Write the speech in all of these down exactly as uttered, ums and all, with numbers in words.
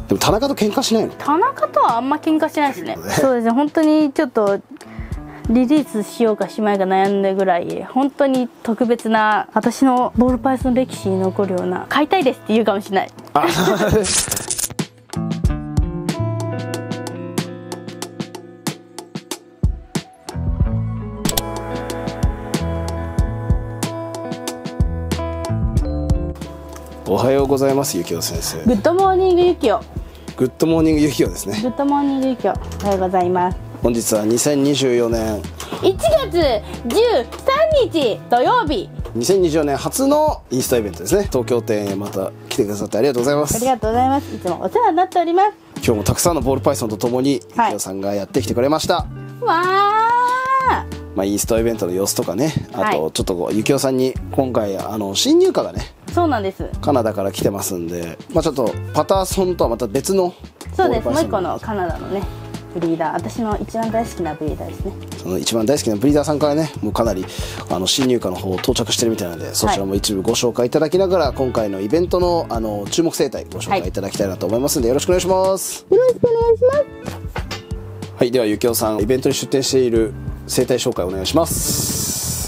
でも田中と喧嘩しないの？ 田中とはあんま喧嘩しないですね。そうですね、本当にちょっとリリースしようかしまいか悩んでぐらい、本当に特別な私のボールパイソン歴史に残るような、買いたいですって言うかもしれない。 おはようございます、ゆきお先生。 グッドモーニングゆきお。 グッドモーニングゆきおですね。 グッドモーニングゆきお。おはようございます。 本日はにせんにじゅうよねんいちがつじゅうさんにち土曜日。 にせんにじゅうよねん初のインスタイベントですね。東京店へまた来てくださってありがとうございます。 ありがとうございます。いつもお世話になっております。 今日もたくさんのボールパイソンとともに、 はい、 ゆきおさんがやってきてくれました。 わあ。 まあ、インスタイベントの様子とかね、あとちょっとこうゆきおさんに今回あの新入荷がね、 そうなんです、 カナダから来てますんで、まあ、ちょっとパターソンとはまた別の、 そうです、もう一個のカナダのねブリーダー、私の一番大好きなブリーダーですね。 その一番大好きなブリーダーさんからね、もうかなりあの新入荷の方到着してるみたいなので、そちらも一部ご紹介いただきながら、はい、今回のイベントのあの注目生態ご紹介いただきたいなと思いますので、はい、よろしくお願いします。 よろしくお願いします。 はい、ではゆきおさん、イベントに出展している生態紹介お願いします。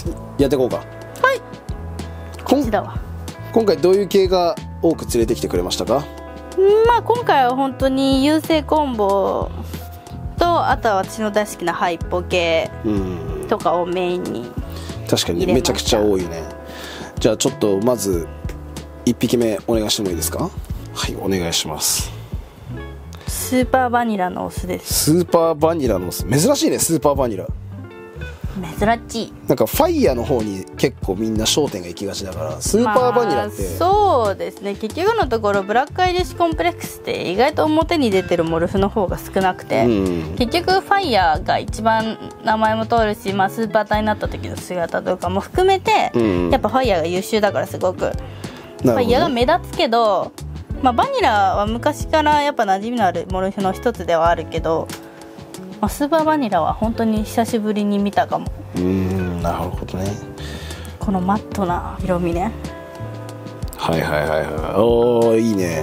やっていこうか。 はい、こっちだわ。 今回どういう系が多く連れてきてくれましたか？ まあ今回は本当に優勢コンボと、あとは私の大好きなハイポ系とかをメインに。 確かにめちゃくちゃ多いね。じゃあちょっとまずいっぴきめお願いしてもいいですか？はい、お願いします。 スーパーバニラのオスです。 スーパーバニラのオス、珍しいね。スーパーバニラ珍しい。 なんかファイヤーの方に結構みんな焦点が行きがちだから、スーパーバニラって、 まあ、そうですね、結局のところブラックアイリッシュコンプレックスって意外と表に出てるモルフの方が少なくて、うん、結局ファイヤーが一番名前も通るし、まあ、スーパー体になった時の姿とかも含めて、うん、やっぱファイヤーが優秀だからすごく、ね、ファイヤーが目立つけど、まあ、バニラは昔からやっぱ馴染みのあるモルフの一つではあるけど、まあ、スーパーバニラは本当に久しぶりに見たかも。 うーん、なるほどね。 このマットな色味ね。 はいはいはいはい。おー、いいね。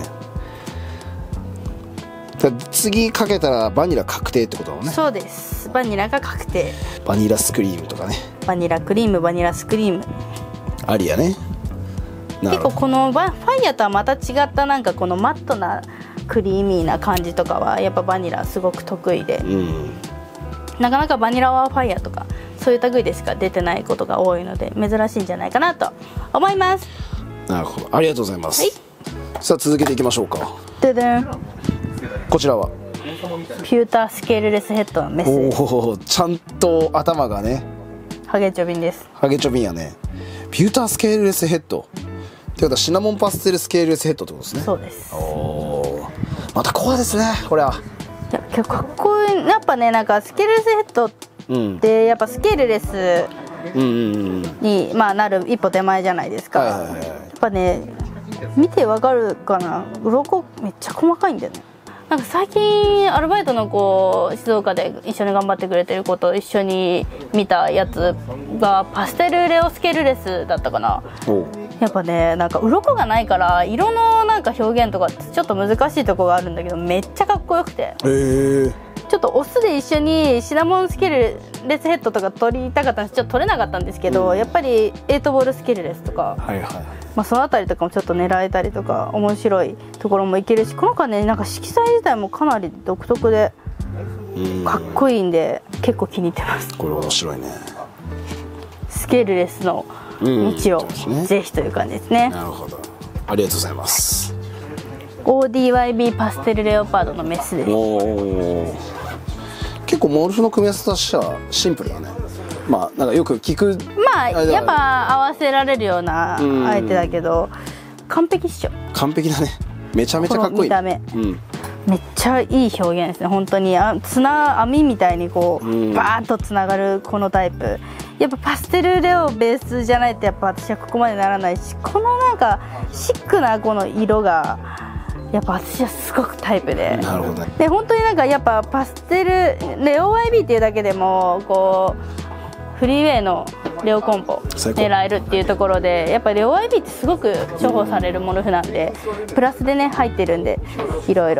次かけたらバニラ確定ってことだもんね。 そうです、バニラが確定。 バニラスクリームとかね。 バニラクリーム、バニラスクリームありやね。 結構このバファイヤーとはまた違ったなんかこのマットなクリーミーな感じとかはやっぱバニラすごく得意で、うん、なかなかバニラはファイヤーとかそういう類でしか出てないことが多いので珍しいんじゃないかなと思います。 なるほど、ありがとうございます、はい、さあ続けていきましょうか。 ででん、 こちらはピュータースケールレスヘッドのメスです。 おお、ちゃんと頭がね、 ハゲチョビンです。 ハゲチョビンやね。ピュータースケールレスヘッドってことはシナモンパステルスケールレスヘッドってことですね。 そうです。 おお、またコアですね、これは。 いや結構かっこいい。やっぱね、なんかスケールレスヘッドってやっぱスケールレスにまあなる一歩手前じゃないですか。やっぱね、見てわかるかな、鱗めっちゃ細かいんだよね。なんか最近アルバイトの子、静岡で一緒に頑張ってくれてる子と一緒に見たやつがパステルレオスケールレスだったかな。やっぱね、なんか鱗がないから色のなんか表現とかちょっと難しいところがあるんだけど、めっちゃかっこよくて、えー、ちょっとオスで一緒にシナモンスケールレスヘッドとか取りたかったんです。ちょっと取れなかったんですけど、うん、やっぱりエイトボールスケールレスとか、はいはい、まあ、そのあたりとかもちょっと狙えたりとか面白いところもいけるし、この子はね、なんか色彩自体もかなり独特でかっこいいんで結構気に入ってます。 これ面白いね。 スケールレスの道を、うんね、ぜひという感じですね。 なるほど、ありがとうございます。 オーディーワイビー パステルレオパードのメスです。 お、結構モルフの組み合わせとしてはシンプルだね。まあなんかよく聞く、 まあやっぱ合わせられるような相手だけど、完璧っしょ。完璧だね。めちゃめちゃかっこいい。 見た目、 うん、 めっちゃいい表現ですね。本当にあ綱網みたいにこう、うん、バーッとつながるこのタイプ。やっぱパステルレオベースじゃないとやっぱ私はここまでならないし、このなんかシックなこの色がやっぱ私はすごくタイプで。 なるほどね。 で本当になんかやっぱパステルレオ ワイビー っていうだけでもこうフリーウェイのレオコンボ狙えるっていうところで、やっぱりレオ ワイビー ってすごく重宝されるモルフなんで、プラスでね入ってるんでいろいろ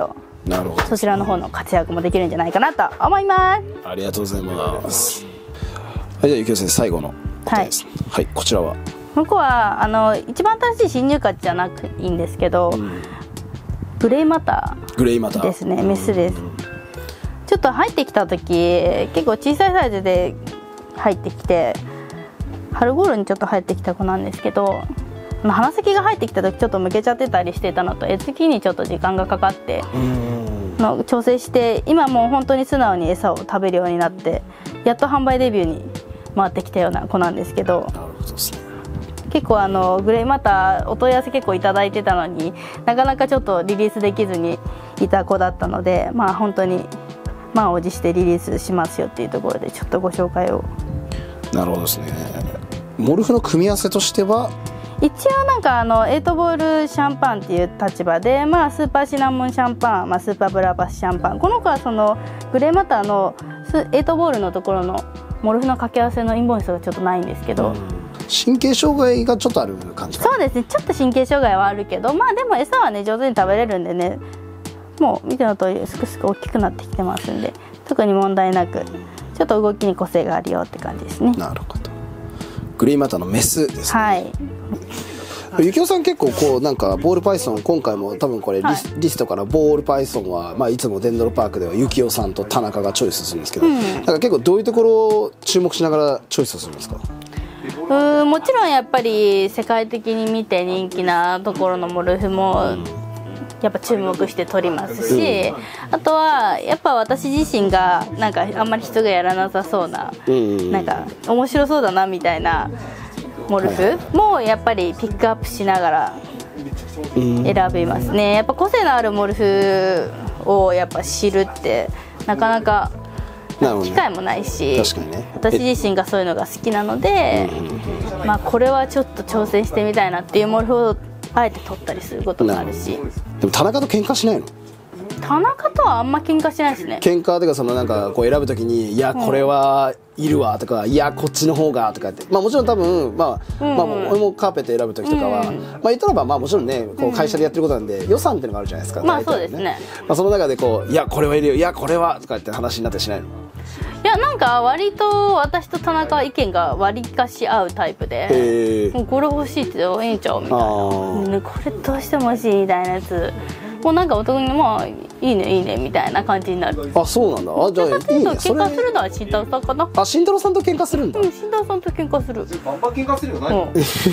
なるほど。 そちらの方の活躍もできるんじゃないかなと思います。 ありがとうございます。はい、じゃあゆきお先生最後の答えです。はい、はい、こちらは僕はあの一番新しい新入荷じゃなくいいんですけど、うん、グレイマターグレイマターですね、メスです。ちょっと入ってきた時結構小さいサイズで入ってきて、春頃にちょっと入ってきた子なんですけど、鼻先が入ってきた時ちょっとむけちゃってたりしてたのと、餌付きにちょっと時間がかかっての調整して、今もう本当に素直に餌を食べるようになって、やっと販売デビューに回ってきたような子なんですけど、 なるほどですね。 結構あのグレイマターお問い合わせ結構いただいてたのに、なかなかちょっとリリースできずにいた子だったので、まあ本当に満を持してリリースしますよっていうところでちょっとご紹介を。 なるほどですね。モルフの組み合わせとしては一応なんかあのエイトボールシャンパンっていう立場で、まあ、スーパーシナモンシャンパン、まあ、スーパーブラバスシャンパン、この子はそのグレーマターのエイトボールのところのモルフの掛け合わせのインボイスがちょっとないんですけど、 神経障害がちょっとある感じかな。 そうですね、ちょっと神経障害はあるけど、まあでも餌はね上手に食べれるんでね、もう見ての通りすくすく大きくなってきてますんで、特に問題なく、ちょっと動きに個性があるよって感じですね。 なるほど。グレイマターのメスですね。 はい。 ゆきおさん結構こうなんかボールパイソン、今回も多分これリス、はい、リストからボールパイソンは、まあ、いつもデンドロパークではゆきおさんと田中がチョイスするんですけど、うん、なんか結構どういうところを注目しながらチョイスするんですか？ うもちろんやっぱり世界的に見て人気なところのモルフもやっぱ注目して撮りますし、あとはやっぱ私自身がなんかあんまり人がやらなさそうな、なんか面白そうだなみたいなモルフもやっぱりピックアップしながら選びますね。やっぱ個性のあるモルフをやっぱ知るってなかなか機会もないし、 確かにね、 私自身がそういうのが好きなので、まあこれはちょっと挑戦してみたいなっていうモルフをあえて取ったりすることもあるし。 でも田中と喧嘩しないの？ 田中とはあんま喧嘩しないですね。 喧嘩とかそのなんかこう選ぶときに、いやこれはいるわとか、いやこっちの方がとかって、まあもちろん多分まあ、まあ俺もカーペット選ぶときとかは、まあ言ったらばまあもちろんね、こう会社でやってることなんで予算っていうのがあるじゃないですか。 まあそうですね。 まあその中でこう、いやこれはいるよ、いやこれはとかって話になったりしないの？ いやなんか割と私と田中は意見が割りかし合うタイプで、もうこれ欲しいって言っていいんちゃうみたいな、ね、これどうしても欲しいみたいなやつもうなんかお互いにまあいいねいいねみたいな感じになる。 あ、そうなんだ。あ、じゃあいいね。 喧嘩するのは慎太郎さんかな。 あ、慎太郎さんと喧嘩するんだ。 うん、慎太郎さんと喧嘩する。 バンバン喧嘩するよないの？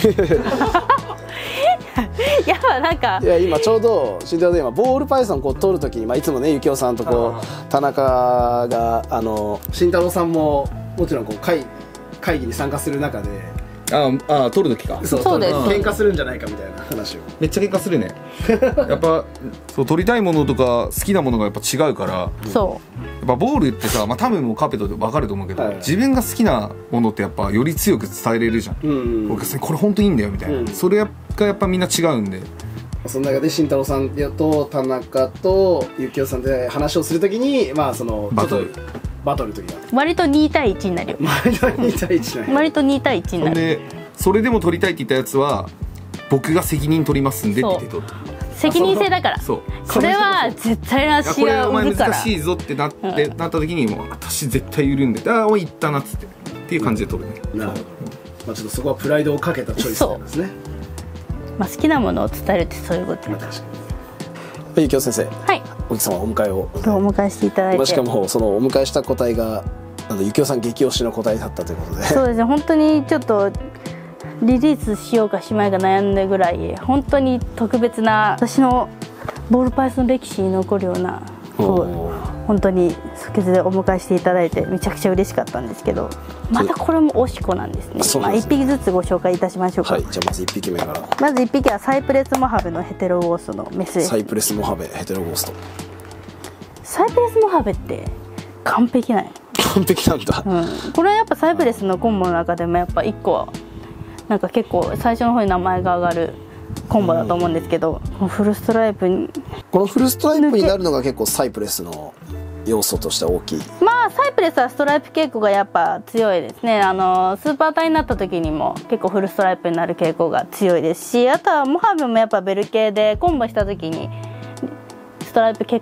やっぱなんかいや今ちょうど慎太郎で今ボールパイソンこう取るときに、まあいつもねゆきおさんとこう田中があの慎太郎さんももちろんこう会会議に参加する中で。 ああ、取る時か。 そうそうです。 喧嘩するんじゃないかみたいな話を。 めっちゃ喧嘩するね。やっぱそう取りたいものとか好きなものがやっぱ違うから。 そう。 やっぱボールってさ、まあ多分もカーペットで分かると思うけど、はい、自分が好きなものってやっぱより強く伝えれるじゃん。うんうん、お客さんにこれ本当にいいんだよみたいな。うん、それがやっぱみんな違うんで。 その中で慎太郎さんと田中とゆきおさんで話をするときに、まあそのバトル。 バトルの時は割とに対いちになるよ。 割とに対いちなる。 割とに対いちになる。 でそれでも取りたいって言ったやつは僕が責任取りますんでって言って取る。 責任制だから。そう。これは絶対なしが売るから。 難しいぞってなって、うん、なった時にもう私絶対売るんで、ああおいったなっつってっていう感じで取るね。 なるほど。まあちょっとそこはプライドをかけたチョイスなんですね。 まあ好きなものを伝えるってそういうこと。まあ確かに。 ゆきお先生。 はい。 お客様お迎えをお迎えしていただいて、 しかもそのお迎えした答えがゆきおさん激推しの答えだったということで、 そうですね、本当にちょっとリリースしようかしまいか悩んだぐらい本当に特別な私のボールパイソン歴史に残るような本当に即決でお迎えしていただいてめちゃくちゃ嬉しかったんですけど、またこれも推し子なんですね。まあいっぴきずつご紹介いたしましょうか。 はい、じゃあまずいっぴきめから。 まずいっぴきはサイプレスモハベのヘテロゴーストのメスです。 サイプレスモハベヘテロゴースト。 サイプレスモハベって完璧なんよ。 完璧なんだ、 うん、これはやっぱサイプレスのコンボの中でもやっぱいっこはなんか結構最初の方に名前が上がるコンボだと思うんですけど、このフルストライプにこのフルストライプになるのが結構サイプレスの要素としては大きい。 まあサイプレスはストライプ傾向がやっぱ強いですね。あのスーパータイになった時にも結構フルストライプになる傾向が強いですし、あとはモハベもやっぱベル系でコンボした時にストライプ結構強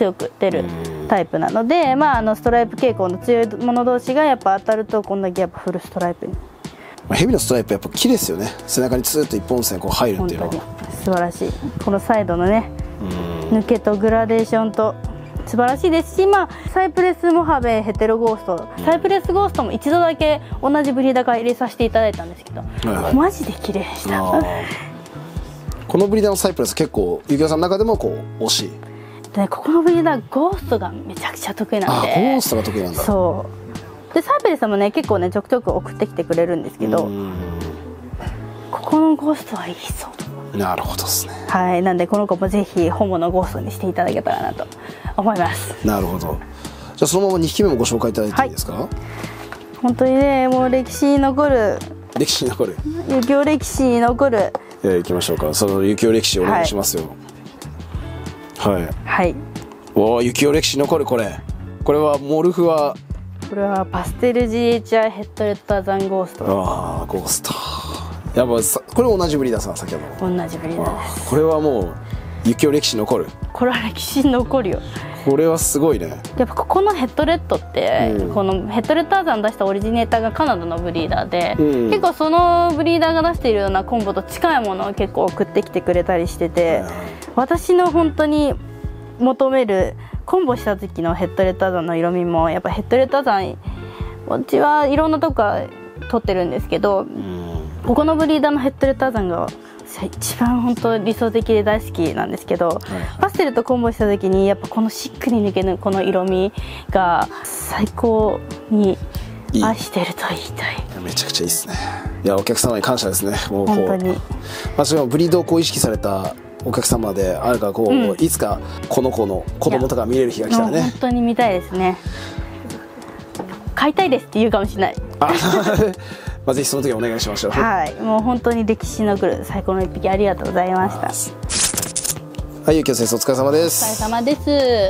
強く出るタイプなので、まあ、あのストライプ傾向の強いもの同士がやっぱ当たるとこんだけやっぱフルストライプに。 ヘビのストライプやっぱ綺麗ですよね。背中にツーッと一本線こう入るっていうのは本当に素晴らしい。このサイドのね抜けとグラデーションと素晴らしいですし、まあ、サイプレスモハベヘテロゴースト、サイプレスゴーストも一度だけ同じブリーダーから入れさせていただいたんですけど、はいはい、マジで綺麗でした。 このブリーダーのサイプレス結構ゆきおさんの中でもこう惜しいで、ね、ここのブリーダーゴーストがめちゃくちゃ得意なんで。 あ、ゴーストが得意なんだ。 そうでサイプレスもね結構ねちょくちょく送ってきてくれるんですけど、ここのゴーストはいいそう。 なるほどですね。 はい、なんでこの子もぜひ本物ゴーストにしていただけたらなと思います。 なるほど。じゃあそのままにひきめもご紹介いただいていいですか。はい、 本当にねもう歴史に残る歴史に残るユキオ歴史に残るえー、行きましょうか。そのユキオ歴史お願いしますよ。はいはい、 はい、 おおユキオ歴史残る。これこれはモルフはこれはパステル ジーエイチアイ ヘッドレッドアザンゴースト。 ああゴーストやっぱさこれ同じブリーダーさん先ほど同じブリーダーです。 これはもうユキオ歴史残る。 これは歴史に残るよ。 これはすごいね。 やっぱここのヘッドレッドって、うん、このヘッドレッドアザン出したオリジネーターがカナダのブリーダーで、うん、結構そのブリーダーが出しているようなコンボと近いものを結構送ってきてくれたりしてて、うん、私の本当に求めるコンボした時のヘッドレッドアザンの色味もやっぱヘッドレッドアザンうちはいろんなとこから撮ってるんですけど、うん、ここのブリーダーのヘッドレッドアザンが一番本当理想的で大好きなんですけど、はいはい、パステルとコンボした時にやっぱこのしっくり抜けるこの色味が最高に愛してると言いたい。 いいめちゃくちゃいいですね。いやお客様に感謝ですね。もうこう本当に、 まあ、しかもブリードをこう意識されたお客様であるからこう、うん、いつかこの子の子供とか見れる日が来たらね本当に見たいですね。買いたいですって言うかもしれない。 まあぜひその時お願いしましょう。 はい、もう本当に歴史に残る最高の一匹ありがとうございました。 はい、ゆきお先生お疲れ様です。 お疲れ様です。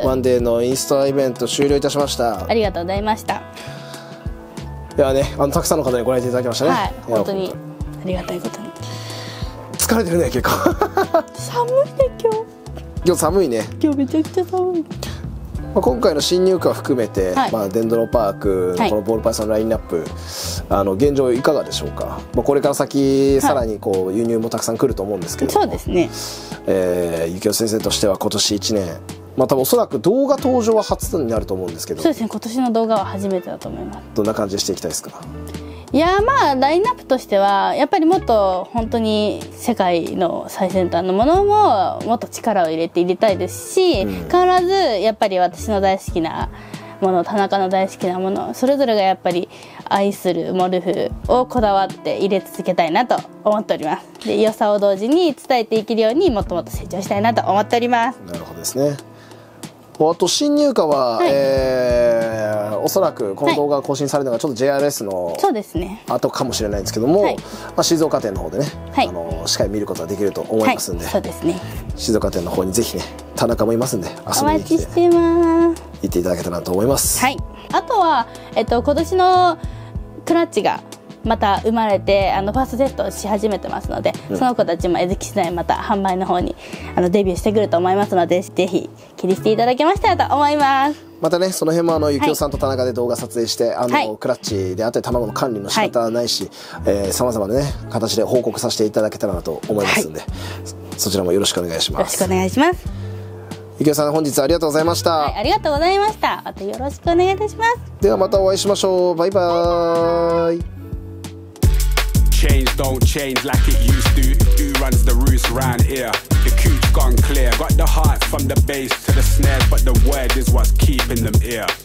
ワンデーのインスタイベント終了いたしました。 ありがとうございました。 いやね、あのたくさんの方にご来店いただきましたね。 はい、本当にありがたいことに。 疲れてるね結構。 寒いね今日。 今日寒いね。 今日めちゃくちゃ寒い。 まあ、今回の新入荷を含めて、はい、まあ、デンドロパークのこのボールパイソンラインナップ、はい、あの現状いかがでしょうか。まあ、これから先さらにこう輸入もたくさん来ると思うんですけど、 そうですね、 えー、ゆきお先生としては今年いちねん、まあ、多分おそらく動画登場は初になると思うんですけど、 そうですね、今年の動画は初めてだと思います。 どんな感じでしていきたいですか。 いやまあラインナップとしてはやっぱりもっと本当に世界の最先端のものももっと力を入れて入れたいですし、うん、変わらずやっぱり私の大好きなもの、田中の大好きなもの、それぞれがやっぱり愛するモルフをこだわって入れ続けたいなと思っております。で良さを同時に伝えていけるようにもっともっと成長したいなと思っております。 なるほどですね。あと新入荷は、はい、えー、おそらくこの動画が更新されるのがちょっと ジェイアールエス の後かもしれないんですけども、はい、まあ、静岡店の方でね、はい、あのしっかり見ることができると思いますんで、はい、 そうですね、 静岡店の方にぜひね田中もいますんで遊びに来てお待ちしてます。 行っていただけたらなと思います。 はい、あとは、えっと、今年のクラッチがまた生まれてあのファーストセットをし始めてますので、うん、その子たちもエズキ次第また販売の方にあのデビューしてくると思いますので、ぜひ切りしていただけましたらと思います。 またねその辺もあのゆきおさんと田中で動画撮影して、あの、はい、クラッチであったり卵の管理の仕方ないしさまざまなね形で報告させていただけたらなと思いますので、はい、そちらもよろしくお願いします。 よろしくお願いします。 ゆきおさん本日ありがとうございました。 はい、ありがとうございました。またよろしくお願いいたします。 ではまたお会いしましょう。バイバーイ。 Change don't change like it used to. Who runs the roost round here? The cooch gone clear. Got the heart from the bass to the snares, but the word is what's keeping them here.